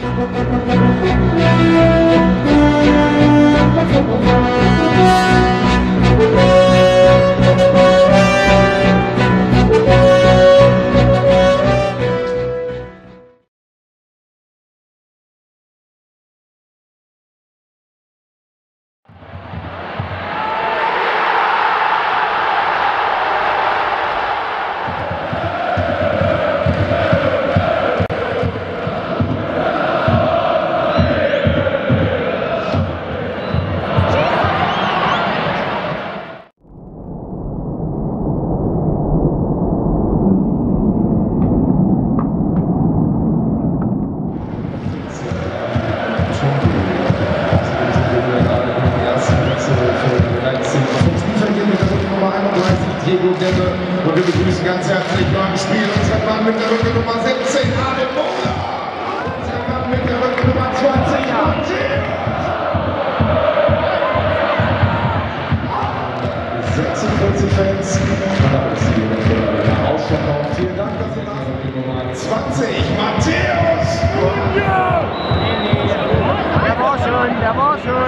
Und wir begrüßen ganz herzlich beim Spiel unseren Mann mit der Rücke Nummer 17, Ade Mola. Unser Mann mit der Rücke Nummer 20, Martin. 46 Fans. Ausverkauft. Vielen Dank, dass ihr da seid. Nummer 20, Matthäus. Der war schön, der war schön.